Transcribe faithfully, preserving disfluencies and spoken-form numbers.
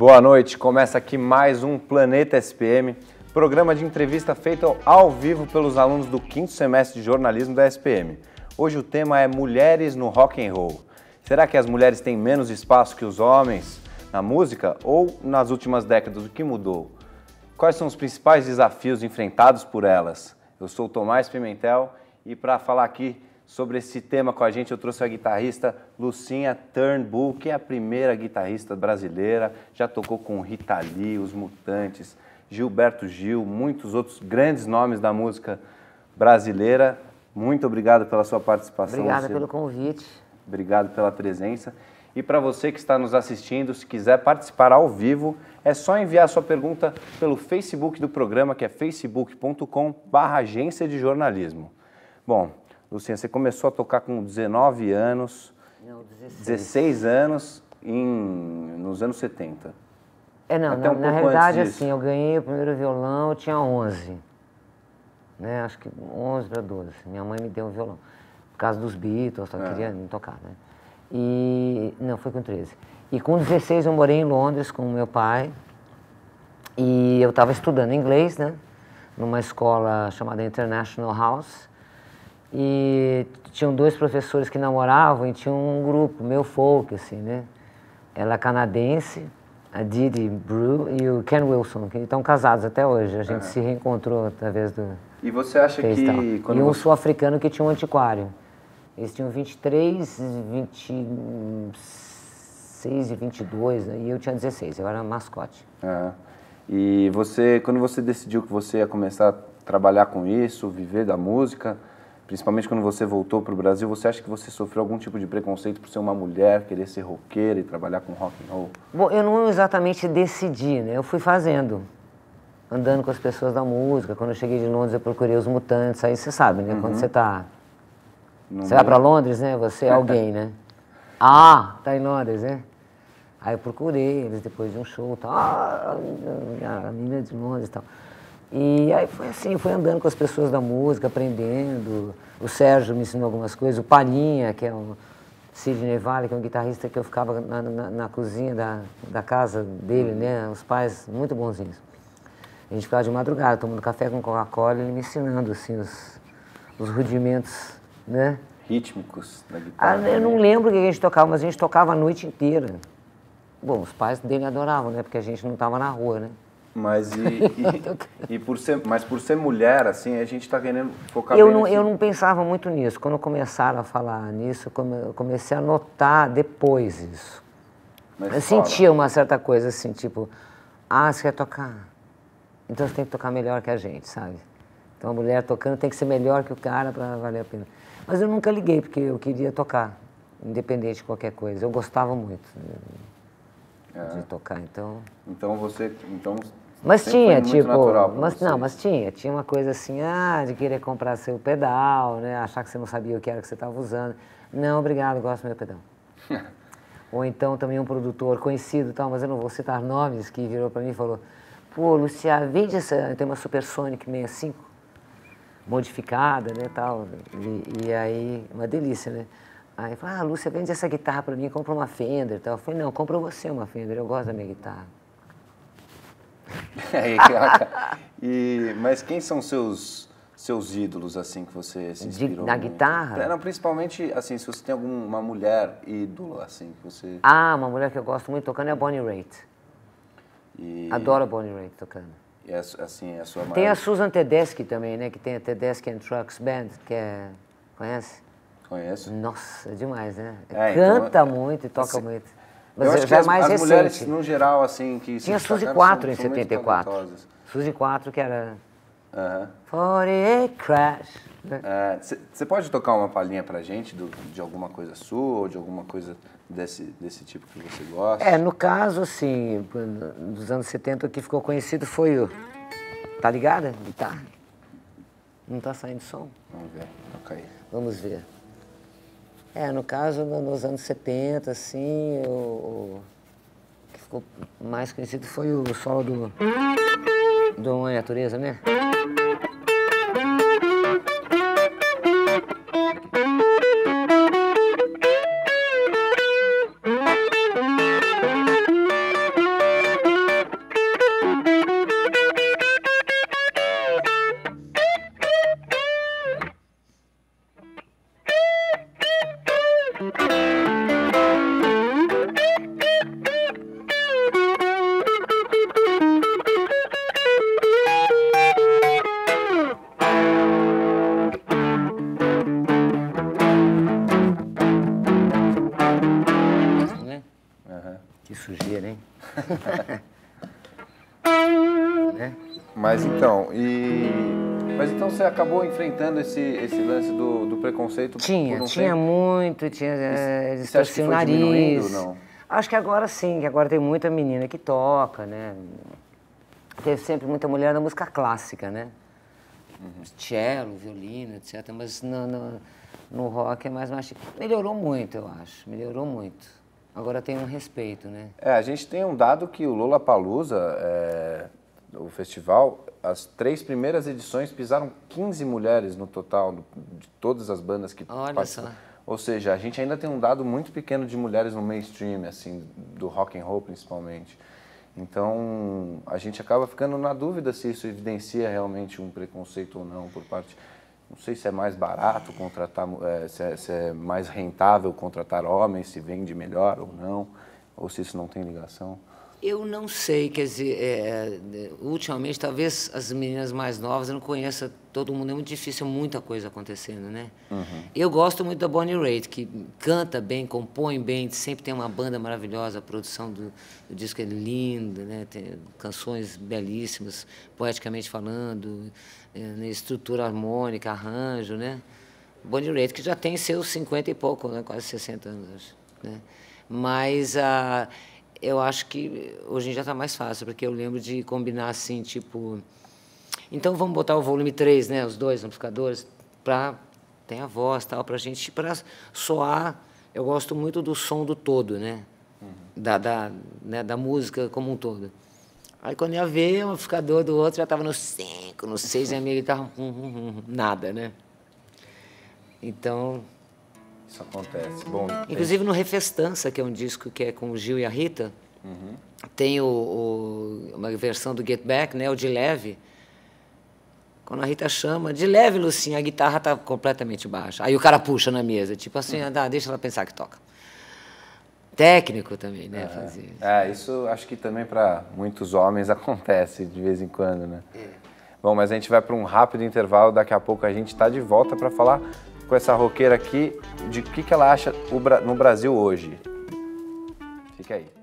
Boa noite, começa aqui mais um Planeta S P M, programa de entrevista feito ao vivo pelos alunos do quinto semestre de jornalismo da S P M. Hoje o tema é Mulheres no Rock and Roll. Será que as mulheres têm menos espaço que os homens na música ou nas últimas décadas o que mudou? Quais são os principais desafios enfrentados por elas? Eu sou o Tomás Pimentel e para falar aqui sobre esse tema com a gente, eu trouxe a guitarrista Lucinha Turnbull, que é a primeira guitarrista brasileira, já tocou com Rita Lee, Os Mutantes, Gilberto Gil, muitos outros grandes nomes da música brasileira. Muito obrigado pela sua participação. Obrigada Lucia. pelo convite. Obrigado pela presença. E para você que está nos assistindo, se quiser participar ao vivo, é só enviar sua pergunta pelo Facebook do programa, que é facebook ponto com barra agência de jornalismo. Bom, Lucinha, você começou a tocar com dezenove anos, Não, dezesseis. dezesseis anos em, nos anos setenta. É, não, Até na, um na pouco realidade, antes disso. assim, eu ganhei o primeiro violão, eu tinha onze. Né? Acho que onze para doze. Minha mãe me deu um violão. Por causa dos Beatles, eu queria me tocar, né? E... Não, foi com treze. E com dezesseis eu morei em Londres com o meu pai. E eu estava estudando inglês, né? Numa escola chamada International House. E tinham dois professores que namoravam e tinha um grupo, meu folk, assim, né? Ela é canadense, a Didi Brew e o Ken Wilson, que estão casados até hoje. A gente uhum. se reencontrou através do... E você acha que... Quando e um você... sul-africano que tinha um antiquário. Eles tinham vinte e três, vinte e seis e vinte e dois, né? E eu tinha dezesseis, eu era mascote. Uhum. E você, quando você decidiu que você ia começar a trabalhar com isso, viver da música... Principalmente quando você voltou para o Brasil, você acha que você sofreu algum tipo de preconceito por ser uma mulher, querer ser roqueira e trabalhar com rock and roll? Bom, eu não exatamente decidi, né? Eu fui fazendo, andando com as pessoas da música. Quando eu cheguei de Londres, eu procurei Os Mutantes. Aí você sabe, né? Uhum. Quando você tá... Não você vai para Londres, né? Você é alguém, né? Ah, tá em Londres, né? Aí eu procurei eles depois de um show, tal. Ah, a menina é de Londres e tal. E aí foi assim, fui andando com as pessoas da música, aprendendo. O Sérgio me ensinou algumas coisas, o Palhinha, que é o Sidney Vale, que é um guitarrista que eu ficava na, na, na cozinha da, da casa dele, né? Os pais muito bonzinhos. A gente ficava de madrugada, tomando café com Coca-Cola e ele me ensinando, assim, os, os rudimentos, né? Rítmicos da guitarra. Ah, eu não lembro o que a gente tocava, mas a gente tocava a noite inteira. Bom, os pais dele adoravam, né? Porque a gente não estava na rua, né? Mas, e, e, e por ser, mas por ser mulher, assim, a gente está querendo focar eu bem não, nesse... Eu não pensava muito nisso. Quando começaram a falar nisso, eu comecei a notar depois isso. Mas eu fala. sentia uma certa coisa assim, tipo, ah, você quer tocar? Então você tem que tocar melhor que a gente, sabe? Então a mulher tocando tem que ser melhor que o cara para valer a pena. Mas eu nunca liguei, porque eu queria tocar, independente de qualquer coisa. Eu gostava muito de, é. de tocar, então... Então você... Então... Mas tinha, tipo, mas, você. não, mas tinha, tinha uma coisa assim, ah, de querer comprar seu pedal, né, achar que você não sabia o que era que você estava usando. Não, obrigado, gosto do meu pedal. Ou então também um produtor conhecido, tal, mas eu não vou citar nomes, que virou para mim e falou, pô, Lucia, vende essa, tem uma Supersonic sessenta e cinco, modificada, né, tal, e, e aí, uma delícia, né. Aí falou, ah, Lúcia, vende essa guitarra para mim, compra uma Fender, tal. Eu falei, não, compra você uma Fender, eu gosto da minha guitarra. e, mas quem são seus seus ídolos, assim, que você se inspirou? De, na muito? guitarra? Não, principalmente, assim, se você tem alguma mulher ídolo, assim, que você... Ah, uma mulher que eu gosto muito tocando é a Bonnie Raitt. E... Adoro a Bonnie Raitt tocando. E, é, assim, é a sua maior... Tem a Susan Tedeschi também, né, que tem a Tedeschi and Trucks Band, que é... Conhece? Conheço. Nossa, é demais, né? É, Canta então, muito e toca assim, muito. Mas eu acho já que é mais as, as recente. mulheres, no geral, assim, que tinha se Suzy destacaram quatro são, em são muito setenta e quatro. talentosas. Suzy quatro, que era... Aham. quarenta e oito Crash. Você é, pode tocar uma palhinha pra gente do, de alguma coisa sua ou de alguma coisa desse, desse tipo que você gosta? É, no caso, assim, dos anos setenta, o que ficou conhecido foi o... Tá ligada? Guitarra. Não tá saindo som? Vamos ver, toca aí. Vamos ver. É, no caso, nos anos setenta, assim, o, o que ficou mais conhecido foi o solo do... do Mãe Natureza, né? Mas então, e... Mas então você acabou enfrentando esse, esse lance do, do preconceito? Tinha, por um tinha tempo? muito, tinha, é, Você acha que distorcia o foi diminuindo nariz. ou não? Acho que agora sim, que agora tem muita menina que toca, né? Teve sempre muita mulher na música clássica, né? Uhum. Cello, violino, etcétera. Mas no, no, no rock é mais machismo. Melhorou muito, eu acho, melhorou muito. Agora tem um respeito, né? É, a gente tem um dado que o Lollapalooza, é, o festival, as três primeiras edições pisaram quinze mulheres no total, de todas as bandas que Olha participam. só. Ou seja, a gente ainda tem um dado muito pequeno de mulheres no mainstream, assim, do rock and roll principalmente. Então, a gente acaba ficando na dúvida se isso evidencia realmente um preconceito ou não por parte... Não sei se é mais barato contratar, é, se, é, se é mais rentável contratar homens, se vende melhor ou não, ou se isso não tem ligação. Eu não sei, quer dizer, é, ultimamente, talvez as meninas mais novas, eu não conheço todo mundo, é muito difícil, muita coisa acontecendo, né? Uhum. Eu gosto muito da Bonnie Raitt, que canta bem, compõe bem, sempre tem uma banda maravilhosa, a produção do, do disco é linda, né? Tem canções belíssimas, poeticamente falando, é, né? Estrutura harmônica, arranjo, né? Bonnie Raitt, que já tem seus cinquenta e pouco, né? Quase sessenta anos, acho, né? Mas a... eu acho que hoje em dia está mais fácil, porque eu lembro de combinar assim, tipo... Então vamos botar o volume três, né, os dois amplificadores, para... tem a voz, tal, para a gente... para soar... Eu gosto muito do som do todo, né? Uhum. Da, da, né, da música como um todo. Aí quando ia ver, o amplificador do outro já estava no cinco, no seis, e a minha guitarra... Hum, hum, hum, nada, né? Então... Isso acontece. Bom, inclusive tem... no Refestança, que é um disco que é com o Gil e a Rita, uhum. Tem o, o, uma versão do Get Back, né, o de leve. Quando a Rita chama, de leve, Lucinha, a guitarra está completamente baixa. Aí o cara puxa na mesa, tipo assim, uhum. ah, deixa ela pensar que toca. Técnico também, né, é, fazer isso. É, isso acho que também para muitos homens acontece de vez em quando, né? É. Bom, mas a gente vai para um rápido intervalo, daqui a pouco a gente está de volta para falar com essa roqueira aqui, de o que, que ela acha no Brasil hoje. Fica aí.